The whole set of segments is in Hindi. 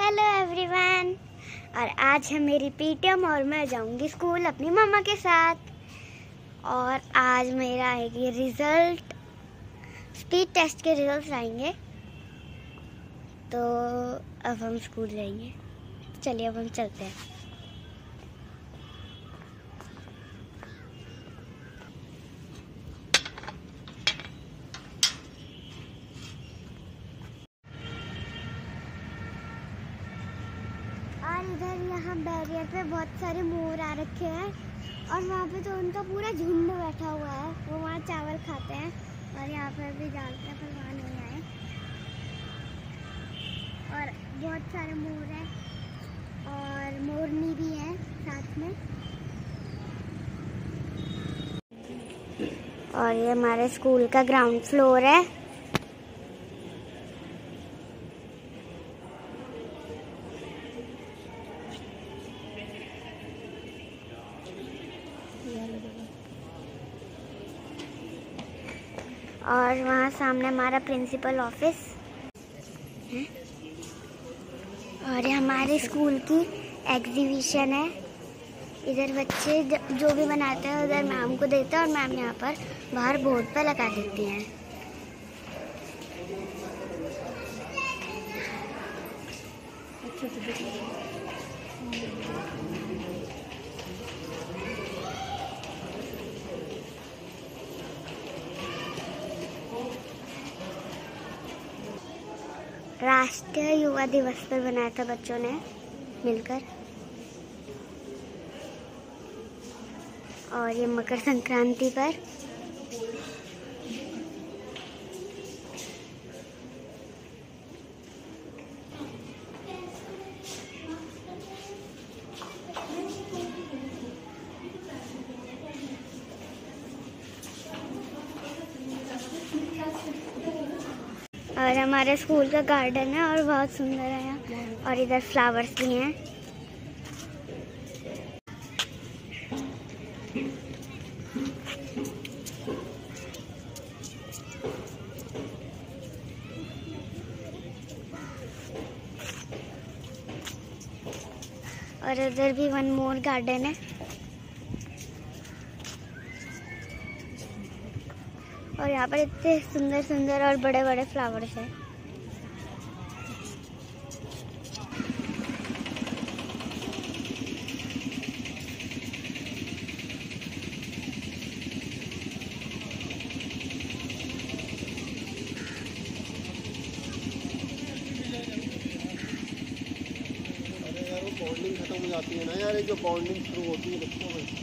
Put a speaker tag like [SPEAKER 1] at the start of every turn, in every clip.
[SPEAKER 1] Hello everyone. और आज है मेरी पीटीएम और मैं जाऊंगी स्कूल अपनी मम्मा के साथ। और आज मेरा आएगी रिज़ल्ट, स्पीड टेस्ट के रिजल्ट्स आएंगे, तो अब हम स्कूल जाएंगे। चलिए अब हम चलते हैं। और इधर यहाँ बैरियर पे बहुत सारे मोर आ रखे हैं और वहाँ पे तो उनका पूरा झुंड बैठा हुआ है। वो वहाँ चावल खाते हैं और यहाँ पर भी डालते हैं, पर वहाँ नहीं आए। और बहुत सारे मोर हैं और मोरनी भी है साथ में। और ये हमारे स्कूल का ग्राउंड फ्लोर है। और वहाँ सामने हमारा प्रिंसिपल ऑफिस है। और ये हमारे स्कूल की एग्जीबिशन है। इधर बच्चे जो भी बनाते हैं उधर मैम को देते हैं और मैम यहाँ पर बाहर बोर्ड पर लगा देती हैं। राष्ट्रीय युवा दिवस पर बनाया था बच्चों ने मिलकर। और ये मकर संक्रांति पर। और हमारे स्कूल का गार्डन है और बहुत सुंदर है यहाँ। और इधर फ्लावर्स भी हैं। और उधर भी वन मोर गार्डन है। और यहाँ पर इतने सुंदर सुंदर और बड़े बड़े फ्लावर्स हैं।
[SPEAKER 2] बॉन्डिंग खत्म हो जाती है ना यार, ये जो बॉन्डिंग शुरू होती है बच्चों में।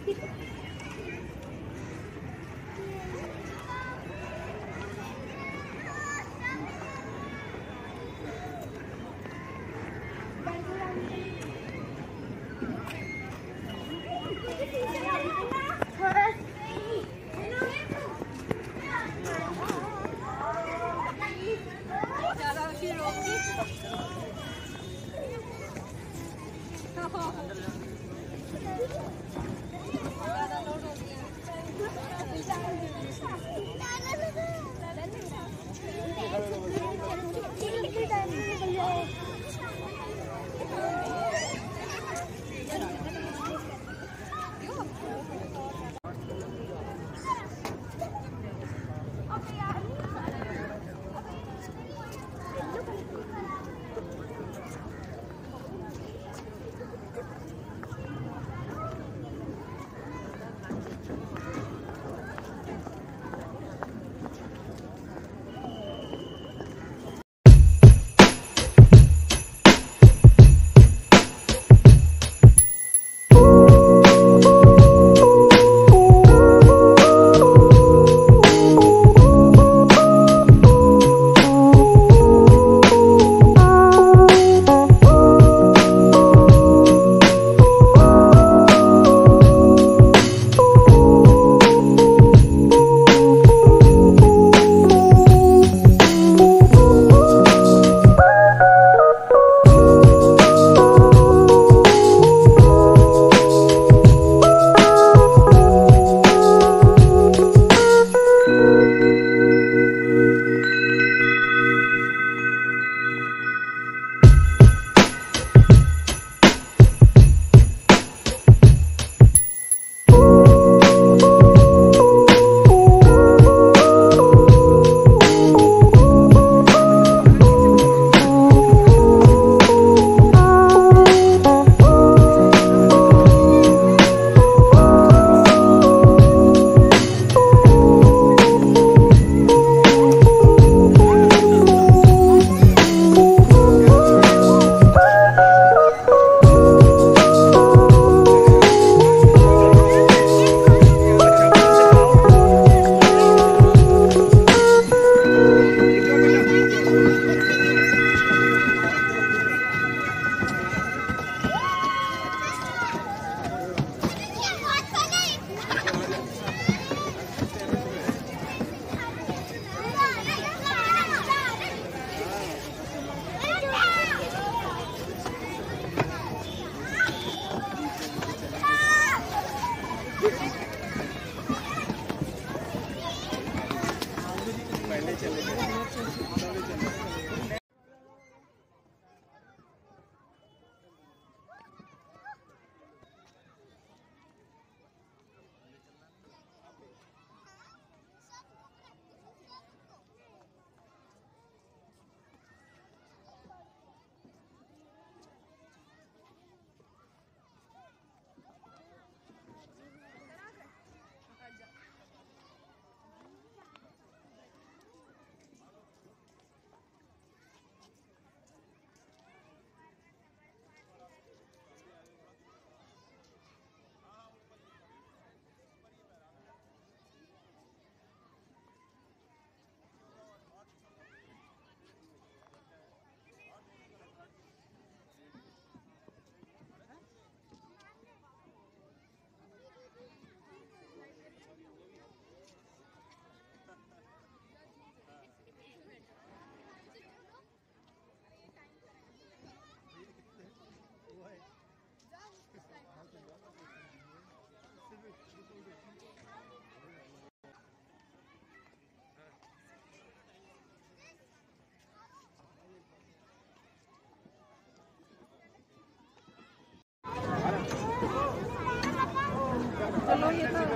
[SPEAKER 3] चलो ये तो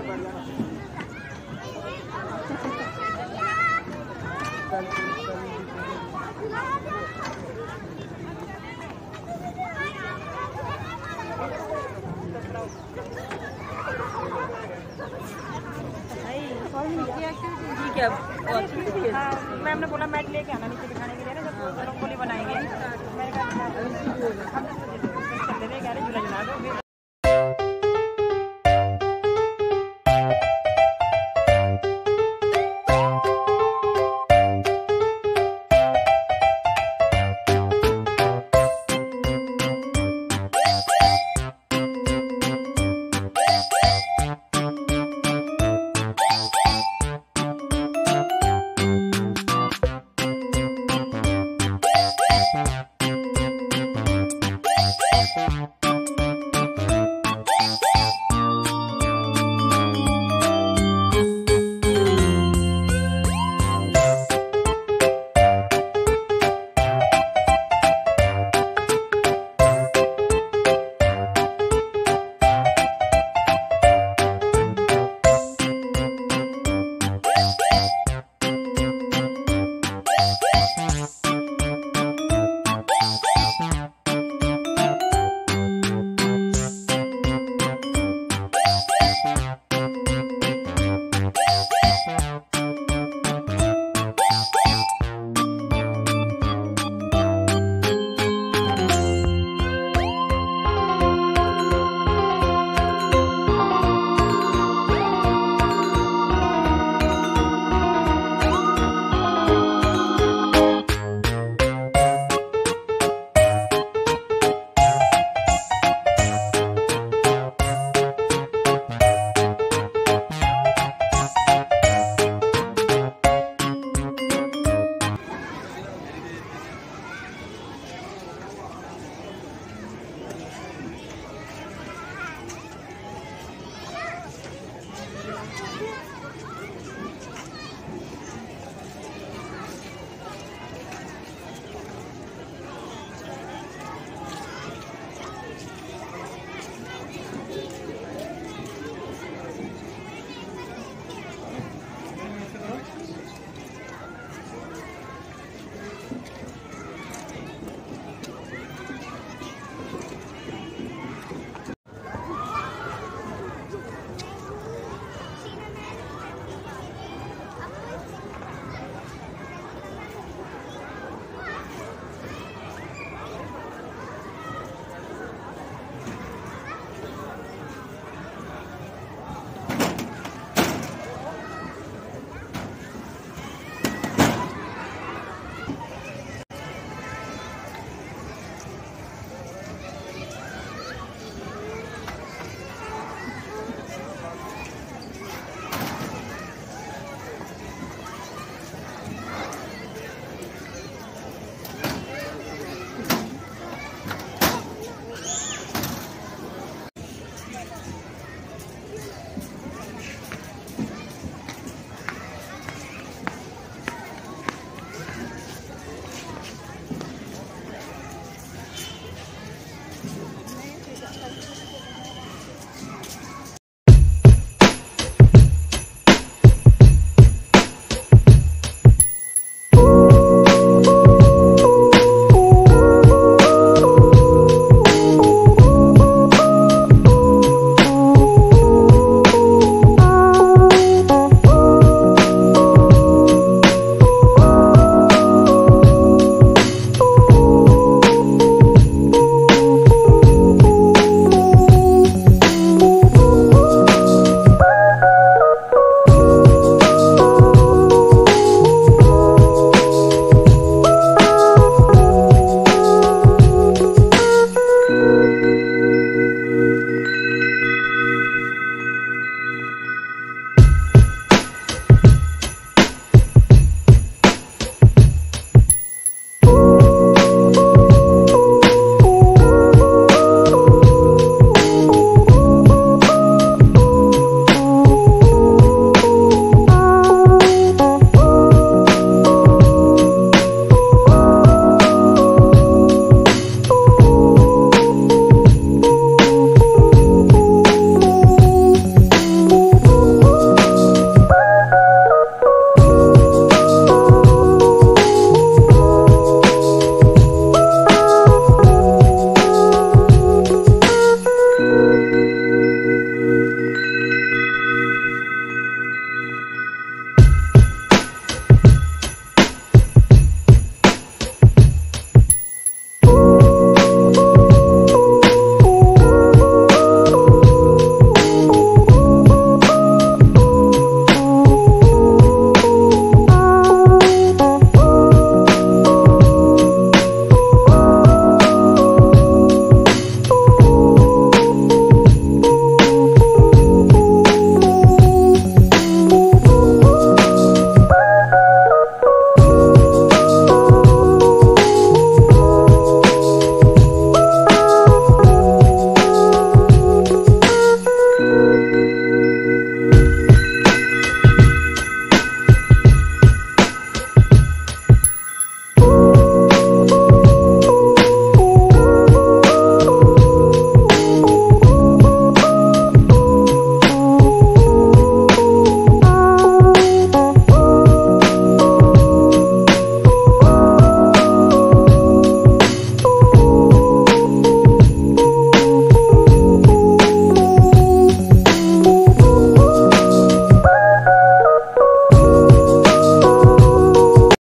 [SPEAKER 3] ठीक है। मैम ने बोला मैट लेके आना नीचे दिखाने के लिए ना, जब रंगोली बनाएंगे। मैंने कहा